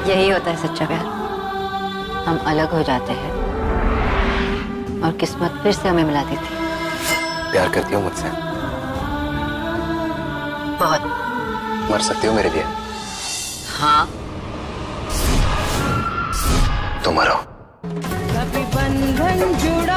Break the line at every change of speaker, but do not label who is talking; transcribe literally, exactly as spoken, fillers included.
यही होता है सच्चा प्यार। हम अलग हो जाते हैं और किस्मत फिर से हमें मिला देती है।
प्यार करती हो मुझसे?
बहुत।
मर सकती हो मेरे लिए?
हाँ।
तो मरो।
कभी बंधन जुड़ा